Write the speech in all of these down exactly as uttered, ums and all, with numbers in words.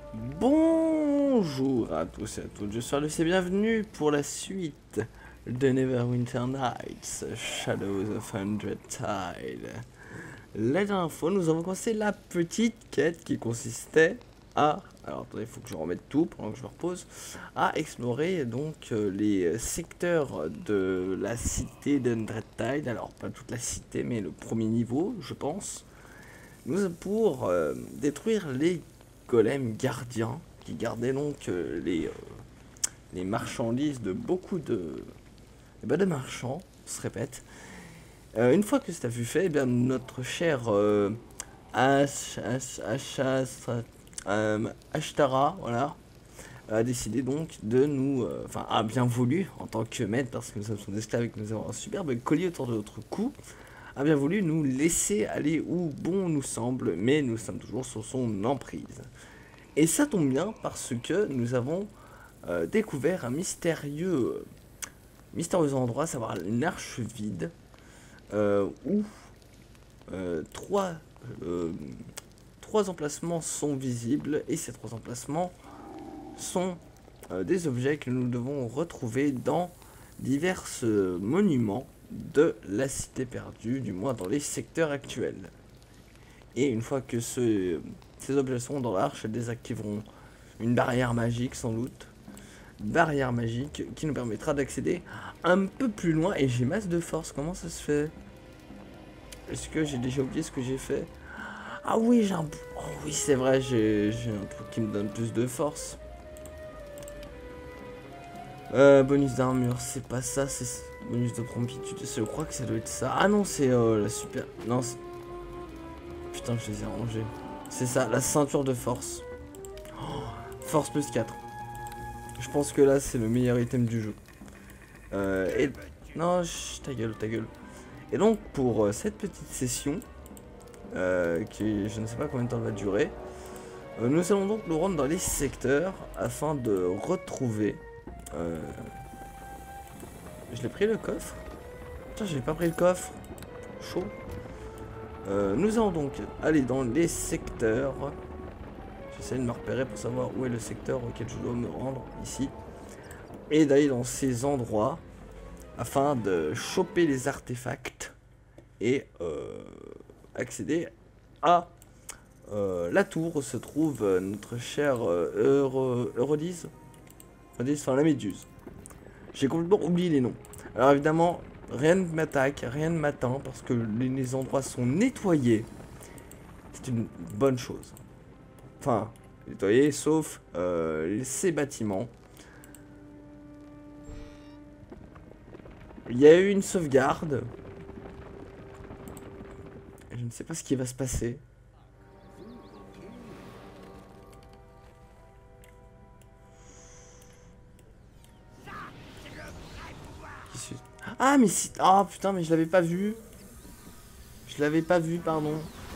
Bonjour à tous et à toutes, je suis Arlus et bienvenue pour la suite de Neverwinter Nights, Shadows of Hundred Tide. La dernière fois, nous avons commencé la petite quête qui consistait à... Alors attendez, il faut que je remette tout pendant que je me repose. À explorer donc euh, les secteurs de la cité d'Hundred Tide. Alors pas toute la cité, mais le premier niveau, je pense. Nous pour euh, détruire les golems gardiens qui gardaient donc euh, les, euh, les marchandises de beaucoup de, eh ben, de marchands, on se répète. Euh, une fois que cela fut fait, eh bien, notre cher euh, Ash, Ash, Ashas, euh, Ashtara, voilà, a décidé donc de nous, euh, enfin a bien voulu en tant que maître, parce que nous sommes son esclaves et que nous avons un superbe collier autour de notre cou, a bien voulu nous laisser aller où bon nous semble, mais nous sommes toujours sous son emprise. Et ça tombe bien parce que nous avons euh, découvert un mystérieux, mystérieux endroit, à savoir une arche vide, euh, où euh, trois, euh, trois emplacements sont visibles, et ces trois emplacements sont euh, des objets que nous devons retrouver dans divers euh, monuments de la cité perdue, du moins dans les secteurs actuels. Et une fois que ce, ces objets sont dans l'arche, elles désactiveront une barrière magique sans doute. Barrière magique qui nous permettra d'accéder un peu plus loin. Et j'ai masse de force, comment ça se fait? Est-ce que j'ai déjà oublié ce que j'ai fait? Ah oui, j'ai un... Oh oui, c'est vrai, j'ai un truc qui me donne plus de force. Euh, bonus d'armure, c'est pas ça, c'est bonus de promptitude, je crois que ça doit être ça. Ah non, c'est euh, la super... Non, putain, je les ai rangés. C'est ça, la ceinture de force. Oh, force plus quatre. Je pense que là, c'est le meilleur item du jeu. Euh, et... Non, chut, ta gueule, ta gueule. Et donc, pour euh, cette petite session, euh, qui je ne sais pas combien de temps va durer, euh, nous allons donc nous rendre dans les secteurs afin de retrouver... Euh... Je l'ai pris le coffre. Putain, j'ai pas pris le coffre. Chaud. Euh, nous allons donc aller dans les secteurs. J'essaie de me repérer pour savoir où est le secteur auquel je dois me rendre ici. Et d'aller dans ces endroits afin de choper les artefacts et euh, accéder à euh, la tour où se trouve euh, notre cher euh, Euro, Eurydice. Eurydice, enfin la méduse. J'ai complètement oublié les noms. Alors évidemment, rien ne m'attaque, rien ne m'atteint parce que les, les endroits sont nettoyés. C'est une bonne chose. Enfin, nettoyés sauf euh, ces bâtiments. Il y a eu une sauvegarde. Je ne sais pas ce qui va se passer. Ah mais si... Oh putain, mais je l'avais pas vu. Je l'avais pas vu, pardon.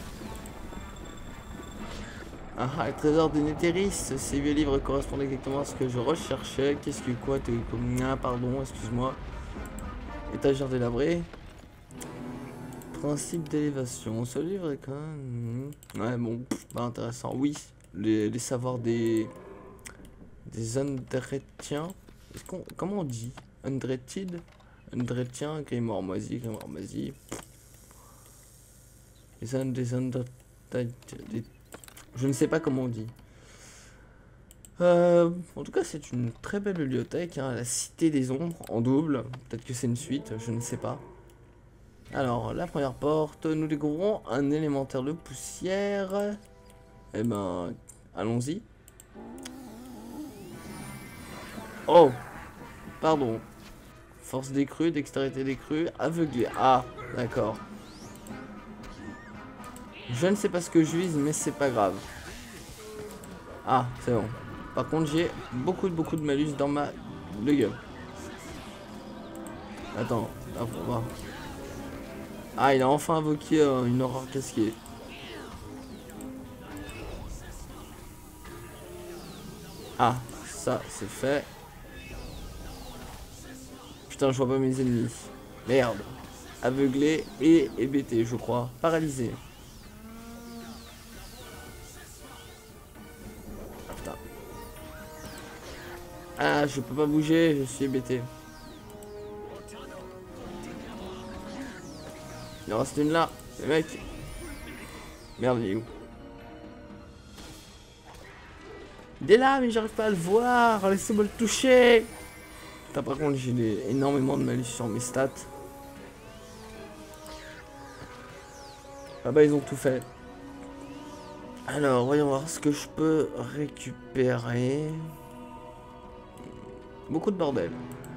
Ah, ah, le trésor de Néthéris. Ces vieux livres correspondent exactement à ce que je recherchais. Qu'est-ce que quoi t'es comme... Ah pardon, excuse-moi. Étagère délabrée. Principe d'élévation. Ce livre est quand même... Ouais bon, pas intéressant. Oui, les, les savoirs des... Des Undretiens. Qu'on... Comment on dit? Undretid? Undretien, Grimoire moisi, Grimoire moisi. Les uns des Undretid... Je ne sais pas comment on dit. Euh, en tout cas, c'est une très belle bibliothèque, hein, la Cité des Ombres, en double. Peut-être que c'est une suite, je ne sais pas. Alors, la première porte, nous découvrons un élémentaire de poussière. Eh ben, allons-y. Oh, pardon. Force des crues, dextérité des crues, aveuglé. Ah, d'accord. Je ne sais pas ce que je vise, mais c'est pas grave. Ah, c'est bon. Par contre, j'ai beaucoup, beaucoup de malus dans ma de gueule. Attends, là, on va. Ah, il a enfin invoqué euh, une horreur casquée. Ah, ça, c'est fait. Putain, je vois pas mes ennemis. Merde. Aveuglé et hébété, je crois. Paralysé. putain. Ah, je peux pas bouger, je suis hébété. Il en reste une là, les mecs. Merde, il est où? Il est là, mais j'arrive pas à le voir. Laissez-moi le toucher. Putain, par contre, j'ai des- énormément de malus sur mes stats. Ah bah, ils ont tout fait. Alors, voyons voir ce que je peux récupérer. Beaucoup de bordel.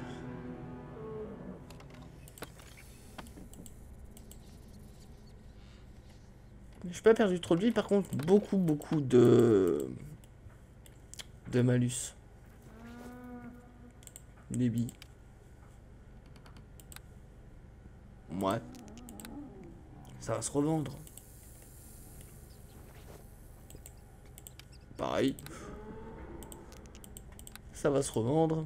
Je n'ai pas perdu trop de vie, par contre, beaucoup, beaucoup de... de malus. Des billes. Ouais. Ça va se revendre. Pareil. Ça va se revendre.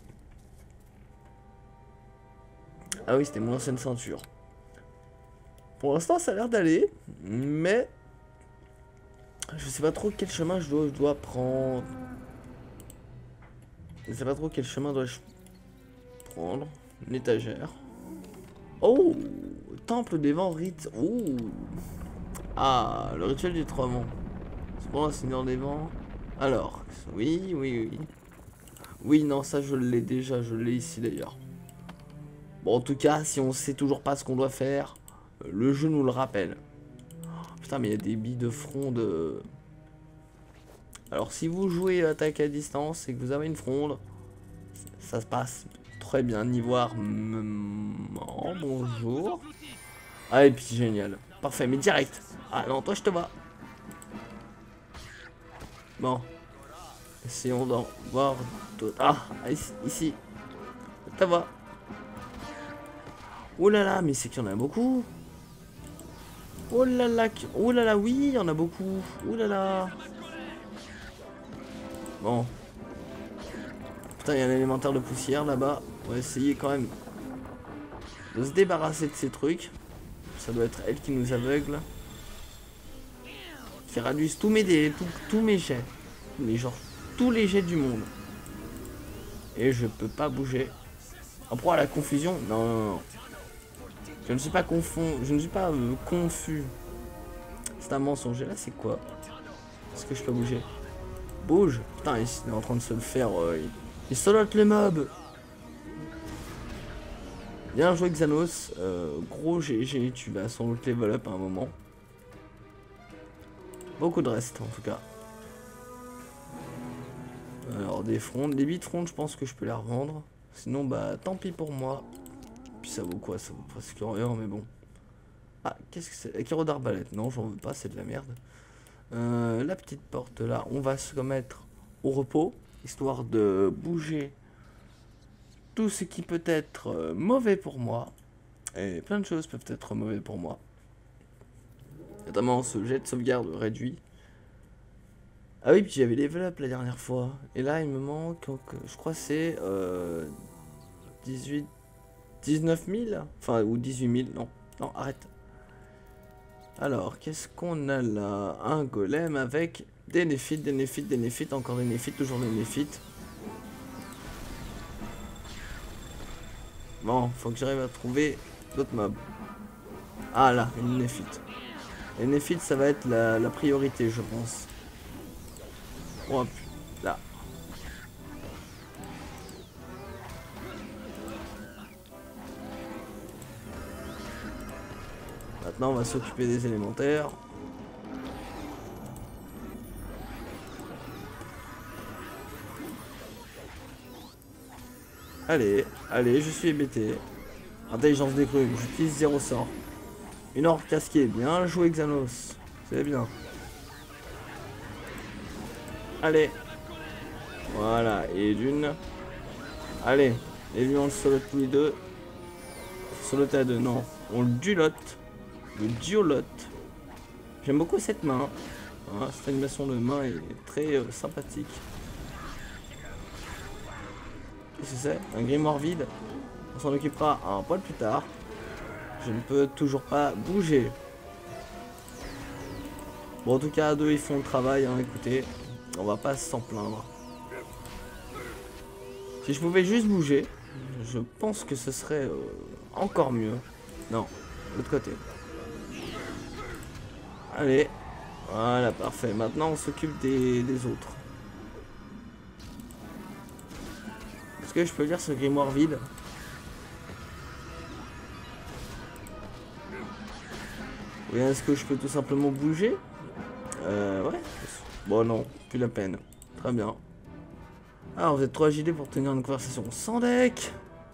Ah oui, c'était mon ancienne ceinture. Pour l'instant, ça a l'air d'aller. Mais... je sais pas trop quel chemin je dois, je dois prendre. Je sais pas trop quel chemin dois-je prendre. Une étagère. Oh, temple des vents rites. Oh. Ah, le rituel du trois vents. C'est pour un seigneur des vents. Alors, oui, oui, oui. Oui, non, ça je l'ai déjà, je l'ai ici d'ailleurs. Bon, en tout cas, si on sait toujours pas ce qu'on doit faire, le jeu nous le rappelle. Putain, mais il y a des billes de fronde. Alors, si vous jouez attaque à distance et que vous avez une fronde, ça se passe très bien. Nivoire, oh, bonjour. Ah, et puis génial. Parfait, mais direct. Ah non, toi je te vois. Bon. Essayons d'en voir d'autres. Ah, ici, ici. Ça va. Oh là là, mais c'est qu'il y en a beaucoup. Oh là là, oh là là, oui, il y en a beaucoup. Oh là là. Bon. Putain, il y a un élémentaire de poussière là-bas. On va essayer quand même de se débarrasser de ces trucs. Ça doit être elle qui nous aveugle. Qui réduisent tous mes dés, tous, tous mes jets. Mais genre, tous les jets du monde. Et je peux pas bouger. En proie à la confusion. Non, non, non. Je ne suis pas confond. Je ne suis pas euh, confus. C'est un mensonge. Et là, c'est quoi? Est-ce que je peux bouger? Bouge. Putain, il est en train de se le faire. Euh, il... il solote les mobs. Bien joué Xanos. Euh, gros G G. Tu vas sans doute level up à un moment. Beaucoup de reste en tout cas. Alors des frondes. Les huit frondes, je pense que je peux les revendre. Sinon, bah tant pis pour moi. Puis ça vaut quoi? Ça vaut presque rien, mais bon. Ah, qu'est-ce que c'est? Akiro d'arbalète. Non, j'en veux pas, c'est de la merde. Euh, la petite porte là, on va se remettre au repos, histoire de bouger tout ce qui peut être euh, mauvais pour moi. Et plein de choses peuvent être mauvais pour moi. Notamment ce jet de sauvegarde réduit. Ah oui, puis j'avais level up la dernière fois. Et là, il me manque, je crois c'est euh, dix-huit, dix-neuf mille. Enfin, ou dix-huit mille, non. Non, arrête. Alors, qu'est-ce qu'on a là? Un golem avec des néphites, des néphites, des néphites, encore des néphites, toujours des néphites. Bon, faut que j'arrive à trouver d'autres mobs. Ah là, une néphite. Les néphites, ça va être la, la priorité, je pense. Oh, là. Maintenant, on va s'occuper des élémentaires. Allez, allez, je suis hébété. Intelligence des grumes, j'utilise zéro sort. Une orbe casquée, bien joué Xanos. C'est bien. Allez. Voilà, et d'une. Allez, et lui on le solote tous les deux. Solote à deux, non. On le dulote. Le duolote. J'aime beaucoup cette main. Hein, cette animation de main est très euh, sympathique. Qu'est-ce que c'est? Un grimoire vide. On s'en occupera un poil plus tard. Je ne peux toujours pas bouger. Bon, en tout cas, à deux, ils font le travail, hein, écoutez. On va pas s'en plaindre. Si je pouvais juste bouger, je pense que ce serait euh, encore mieux. Non, de l'autre côté. Allez. Voilà, parfait. Maintenant, on s'occupe des, des autres. Est-ce que je peux lire ce grimoire vide? Ou bien est-ce que je peux tout simplement bouger? Euh, ouais. Bon, non, plus la peine. Très bien. Alors, vous êtes trop agilé pour tenir une conversation sans deck.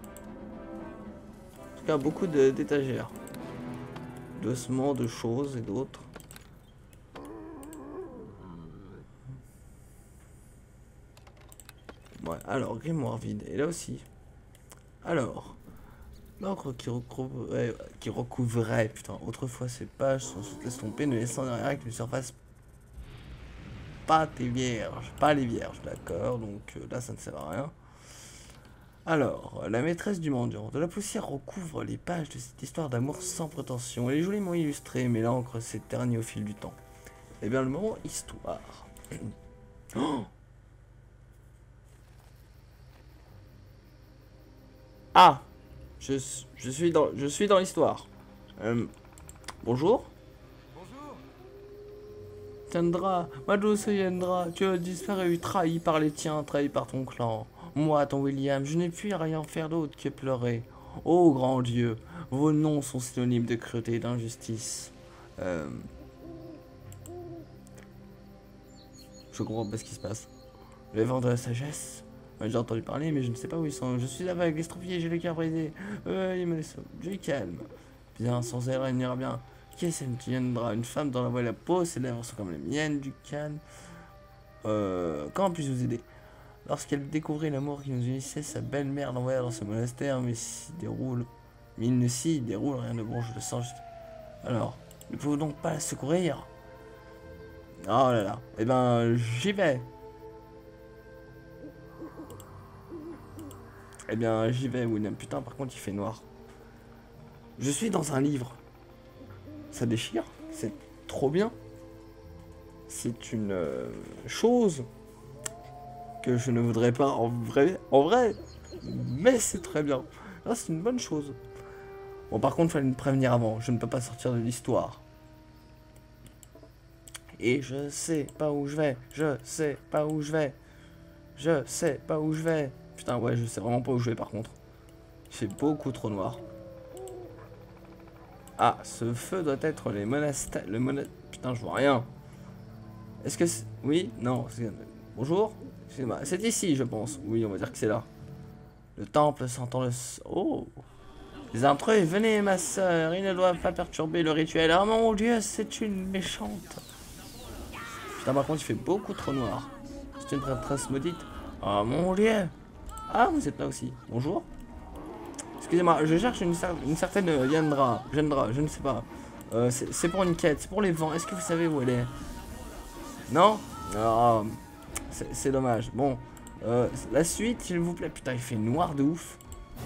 En tout cas, beaucoup d'étagères. D'ossements, de choses et d'autres. Ouais, alors, grimoire vide. Et là aussi. Alors, l'encre qui recouvrait, qui recouvrait, putain, autrefois ces pages sont toutes estompées, ne laissant derrière qu'une surface pas tes vierges, pas les vierges, d'accord, donc euh, là ça ne sert à rien. Alors, la maîtresse du mendiant. De la poussière recouvre les pages de cette histoire d'amour sans prétention. Elle est joliment illustrée, mais l'encre s'est ternie au fil du temps. Eh bien, le moment histoire. Oh, ah, je, je suis dans, je suis dans l'histoire. Euh, bonjour. Bonjour. Yandra, ma douce Yandra, tu as disparu, trahi par les tiens, trahi par ton clan. Moi, ton William, je n'ai pu rien faire d'autre que pleurer. Ô grand Dieu, vos noms sont synonymes de cruauté et d'injustice. Euh... Je comprends pas ce qui se passe. Les vents de la sagesse. J'ai entendu parler, mais je ne sais pas où ils sont. Je suis aveugle, estropié, j'ai le cœur brisé. Euh, il me laisse. Du calme. Bien, sans elle, il n'ira bien. Qui est cette Yandra? Une femme dans la voix et la peau, ses lèvres sont comme les miennes, du calme. Euh, comment puis-je vous aider? Lorsqu'elle découvrit l'amour qui nous unissait, sa belle-mère l'envoya dans ce monastère, mais s'y déroule. Mais il ne s'y déroule rien de bon, je le sens juste. Alors, ne pouvons donc pas la secourir? Oh là là. Eh ben, j'y vais. Eh bien, j'y vais, William. Putain, par contre, il fait noir. Je suis dans un livre. Ça déchire. C'est trop bien. C'est une euh, chose que je ne voudrais pas en vrai, en vrai, mais c'est très bien. Là, c'est une bonne chose. Bon, par contre, il fallait me prévenir avant. Je ne peux pas sortir de l'histoire. Et je sais pas où je vais. Je sais pas où je vais. Je sais pas où je vais. Putain, ouais, je sais vraiment pas où je vais par contre. Il fait beaucoup trop noir. Ah, ce feu doit être les monastères. Le monastère. Putain, je vois rien. Est-ce que c'est... Oui? Non. Bonjour? Excusez-moi. C'est ici, je pense. Oui, on va dire que c'est là. Le temple sentant le... Oh! Les intrus, venez, ma soeur. Ils ne doivent pas perturber le rituel. Oh mon Dieu, c'est une méchante. Putain, par contre, il fait beaucoup trop noir. C'est une prêtresse maudite. Oh mon Dieu. Ah, vous êtes là aussi. Bonjour. Excusez-moi, je cherche une, cer une certaine Yandra. Yandra, je ne sais pas. Euh, c'est pour une quête, c'est pour les vents. Est-ce que vous savez où elle est? Non? Oh, c'est dommage. Bon, euh, la suite, s'il vous plaît. Putain, il fait noir de ouf.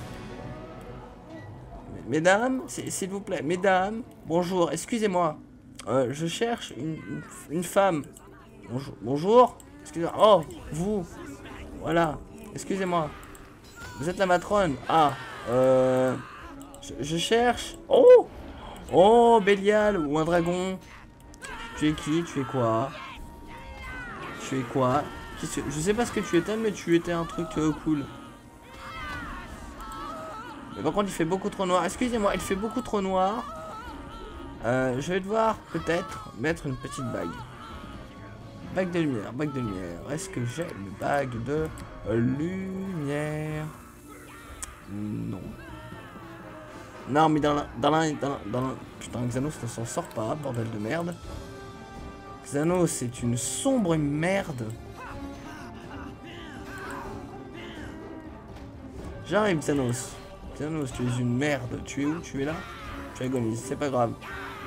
Mesdames, s'il vous plaît, mesdames, bonjour, excusez-moi. Euh, je cherche une, une, une femme. Bonjour, bonjour. Excusez-moi. Oh, vous. Voilà. Excusez-moi. Vous êtes la matrone. Ah, euh... Je, je cherche... Oh! Oh, Bélial ou un dragon. Tu es qui? Tu es quoi? Tu es quoi? Je sais pas ce que tu étais, mais tu étais un truc euh, cool. Mais par contre, il fait beaucoup trop noir. Excusez-moi, il fait beaucoup trop noir. Euh, je vais devoir peut-être mettre une petite bague. Bague de lumière, bague de lumière. Est-ce que j'ai une bague de lumière? Non. Non, mais dans la... Dans la... Dans la... Dans la... Putain, Xanos ne s'en sort pas, bordel de merde. Xanos, c'est une sombre merde. J'arrive, Xanos. Xanos, tu es une merde. Tu es où? Tu es là? Tu agonises, c'est pas grave.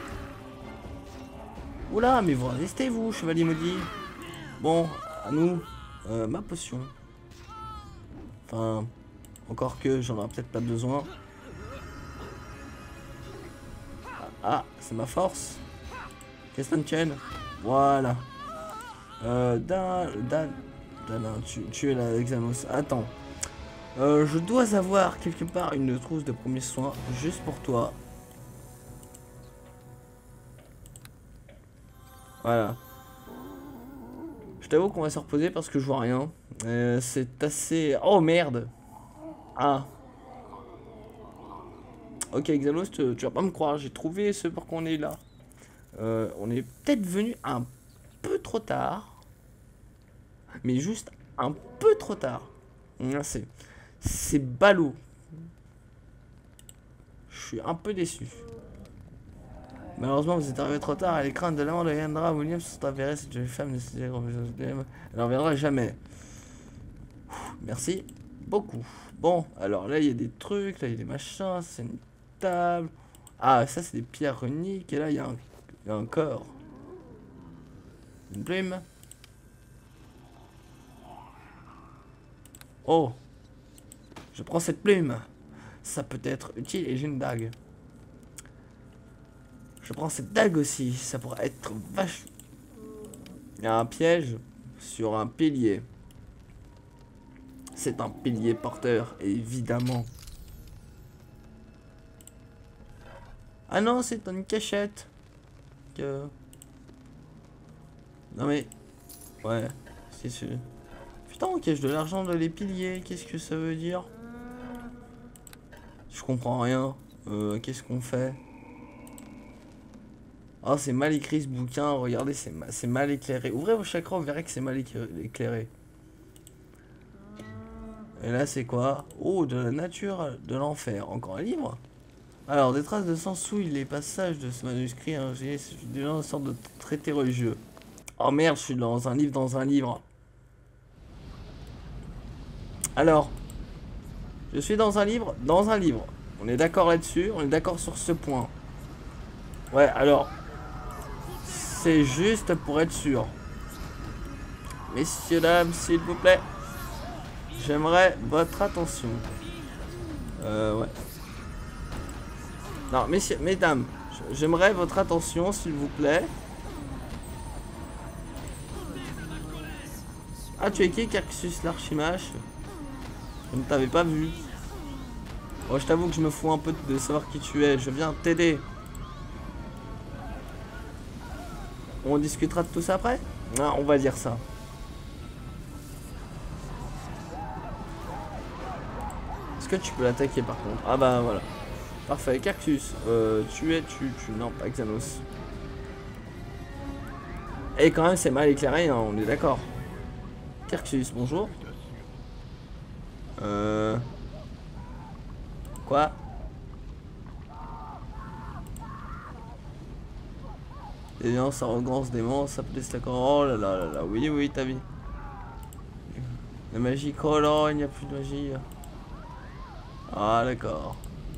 Oula, mais vous résistez, vous, chevalier maudit. Bon, à nous. Euh, ma potion. Enfin, encore que j'en aurai peut-être pas besoin. Ah, c'est ma force. Qu'est-ce que ça me tienne? Voilà. Euh, Dan... Dan... Dan... Tu, tu es là, Xanos. Attends. Euh, je dois avoir quelque part une trousse de premiers soins juste pour toi. Voilà. Je t'avoue qu'on va se reposer parce que je vois rien. Euh, c'est assez... Oh merde. Ah. Ok Xanos, tu, tu vas pas me croire, j'ai trouvé ce pour qu'on est là. Euh, on est peut-être venu un peu trop tard. Mais juste un peu trop tard. C'est... C'est ballot. Je suis un peu déçu. Malheureusement, vous êtes arrivé trop tard et les craintes de l'amant de Yandra Williams sont avérées. Cette jeune femme ne se elle ne reviendra jamais. Merci beaucoup. Bon, alors là, il y a des trucs, là, il y a des machins, c'est une table. Ah, ça, c'est des pierres runiques. Et là, il y, a un... il y a un corps. Une plume. Oh. Je prends cette plume. Ça peut être utile et j'ai une dague. Je prends cette dague aussi. Ça pourrait être vache. Il y a un piège sur un pilier. C'est un pilier porteur, évidemment. Ah non, c'est une cachette. Que... Non mais... Ouais, c'est sûr. Putain, on cache de l'argent dans les piliers. Qu'est-ce que ça veut dire? Je comprends rien. Euh, qu'est-ce qu'on fait? Oh, c'est mal écrit ce bouquin. Regardez, c'est ma mal éclairé. Ouvrez vos chakras, vous verrez que c'est mal éclairé. Et là, c'est quoi? Oh, de la nature de l'enfer. Encore un livre? Alors, des traces de sang souillent les passages de ce manuscrit. Hein, c'est une sorte de traité religieux. Oh merde, je suis dans un livre, dans un livre. Alors, je suis dans un livre, dans un livre. On est d'accord là-dessus, on est d'accord sur ce point. Ouais, alors, c'est juste pour être sûr. Messieurs, dames, s'il vous plaît, j'aimerais votre attention. Euh, ouais. Non, messieurs, mesdames, j'aimerais votre attention, s'il vous plaît. Ah, tu es qui, Caxus l'Archimache? Je ne t'avais pas vu. Oh, je t'avoue que je me fous un peu de savoir qui tu es. Je viens t'aider. On discutera de tout ça après? Ah, on va dire ça. Est-ce que tu peux l'attaquer par contre? Ah bah voilà. Parfait. Cactus. Euh, tu es, tu, tu... Non, pas Xanos. Et quand même, c'est mal éclairé, hein, on est d'accord. Cactus, bonjour. Euh... Quoi? Déviance, arrogance, démence, ça peut laisser d'accord. Oh là là là là, oui, oui, t'as vu. La magie, oh là, il n'y a plus de magie. Ah, d'accord.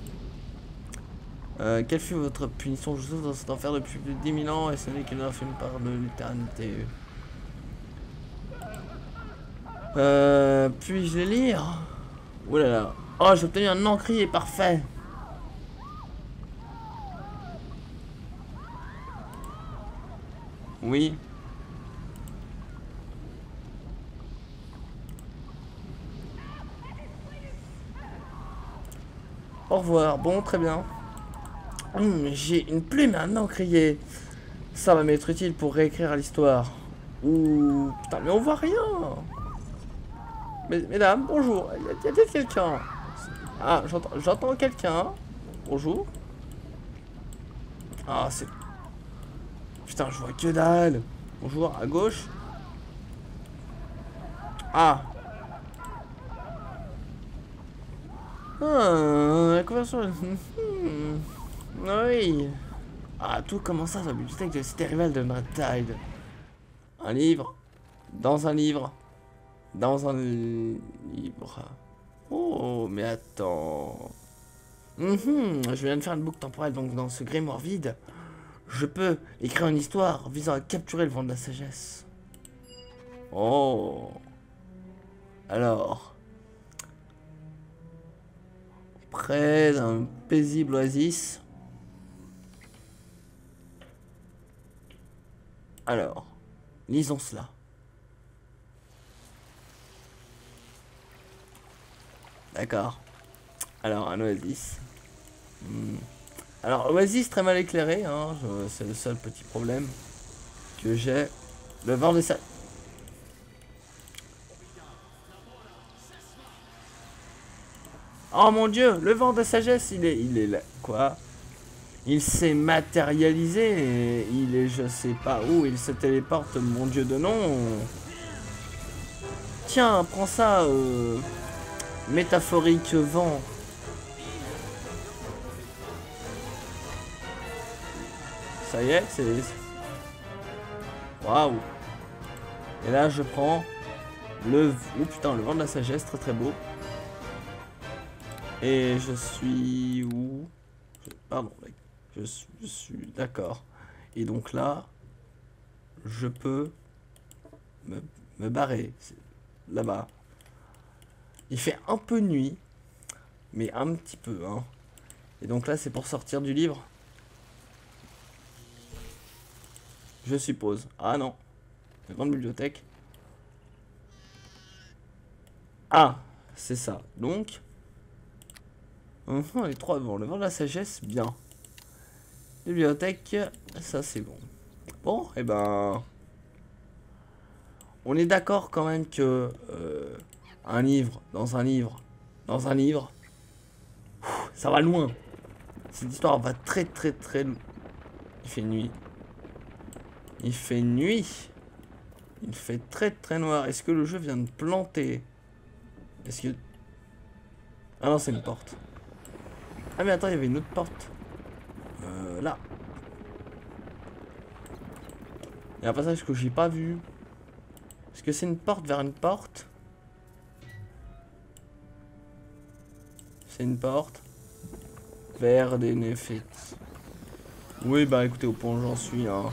Euh, quelle fut votre punition? Je souffre dans cet enfer depuis plus de dix mille ans et ce n'est qu'une infime part de l'éternité. Euh, puis-je les lire? Ouh là là. Oh, j'ai obtenu un encrier, parfait. Oui. Au revoir. Bon, très bien. Hum, j'ai une plume et un encrier. Ça va m'être utile pour réécrire l'histoire. Ouh, putain, mais on voit rien. Mais, mesdames, bonjour. Il y a, y a quelqu'un. Ah, j'entends quelqu'un. Bonjour. Ah, c'est... Putain, je vois que dalle. Bonjour, à gauche. Ah. Ah, la conversion... Oui. Ah, tout commença dans la bibliothèque de la cité rivale de Tide. Un livre. Dans un livre. Dans un livre. Oh, mais attends. Mm-hmm, je viens de faire une boucle temporelle, donc dans ce grimoire vide, je peux écrire une histoire visant à capturer le vent de la sagesse. Oh. Alors. Près d'un paisible oasis. Alors. Lisons cela. D'accord. Alors, un oasis. Hmm. Alors, oasis très mal éclairé, hein, c'est le seul petit problème que j'ai. Le vent de sa... Oh mon dieu, le vent de sagesse, il est, il est là. Quoi? Il s'est matérialisé et il est je sais pas où, il se téléporte, mon dieu de nom. Tiens, prends ça, euh, métaphorique vent. Ça y est, c'est... Waouh. Et là, je prends le... Oh putain, le vent de la sagesse, très très beau. Et je suis... Où? Pardon, je suis... Je suis... D'accord. Et donc là, je peux me, me barrer. Là-bas. Il fait un peu nuit, mais un petit peu, hein. Et donc là, c'est pour sortir du livre. Je suppose. Ah non. La grande bibliothèque. Ah, c'est ça. Donc, uh -huh, les trois devant. Le vent de la sagesse, bien. Bibliothèque, ça c'est bon. Bon, et eh ben... On est d'accord quand même que... Euh, un livre, dans un livre, dans un livre... Ça va loin. Cette histoire va très très très loin. Il fait nuit. Il fait nuit. Il fait très très noir. Est-ce que le jeu vient de planter? Est-ce que... Ah non, c'est une porte. Ah mais attends, il y avait une autre porte. Euh, là. Il y a un passage que j'ai pas vu. Est-ce que c'est une porte vers une porte? C'est une porte vers des néophytes. Oui, bah écoutez, au point où j'en suis, hein.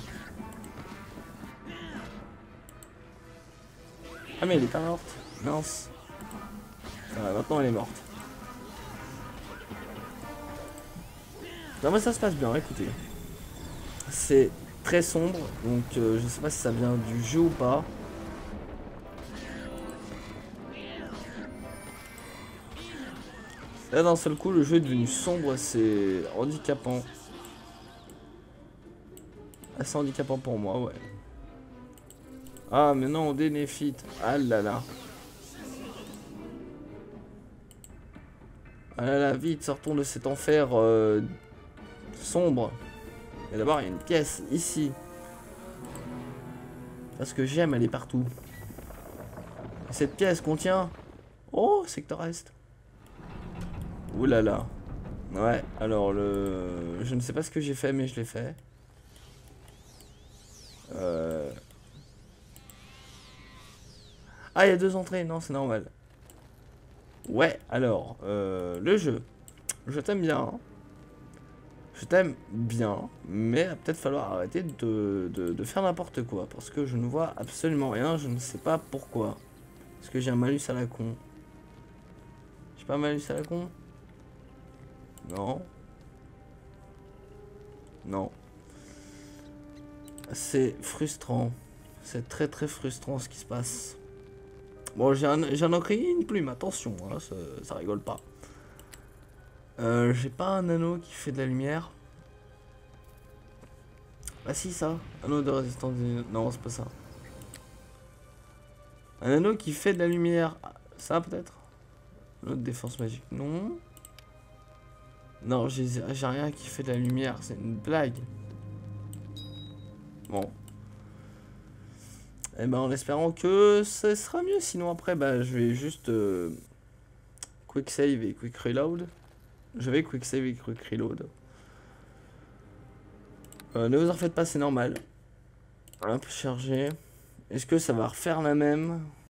Ah mais elle est pas morte. Mince. Ah, maintenant elle est morte. Non mais ça se passe bien, écoutez. C'est très sombre, donc euh, je sais pas si ça vient du jeu ou pas. Là d'un seul coup le jeu est devenu sombre, c'est handicapant. Assez handicapant pour moi, ouais. Ah mais non, des néophytes. Ah là là. Ah là là, vite, sortons de cet enfer euh, sombre. Et d'abord, il y a une pièce ici. Parce que j'aime aller partout. Et cette pièce contient... Oh, secteur est. Ouh là là. Ouais, alors le... Je ne sais pas ce que j'ai fait, mais je l'ai fait. Euh... Ah, il y a deux entrées. Non, c'est normal. Ouais, alors, euh, le jeu. Je t'aime bien. Hein. Je t'aime bien, mais il va peut-être falloir arrêter de, de, de faire n'importe quoi. Parce que je ne vois absolument rien, je ne sais pas pourquoi. Est-ce que j'ai un malus à la con? J'ai pas un malus à la con? Non. Non. C'est frustrant. C'est très très frustrant ce qui se passe. Bon, j'ai un, j'ai un encrier une plume, attention, hein, ça, ça rigole pas. Euh, j'ai pas un anneau qui fait de la lumière. Ah si, ça. Anneau de résistance. Non, c'est pas ça. Un anneau qui fait de la lumière. Ça, peut-être. Anneau de défense magique. Non. Non, j'ai rien qui fait de la lumière. C'est une blague. Bon. Eh ben, en espérant que ce sera mieux. Sinon, après, bah, je vais juste... Euh, quick save et quick reload. Je vais quick save et quick reload. Euh, ne vous en faites pas, c'est normal. Hop, charger. Est-ce que ça va refaire la même?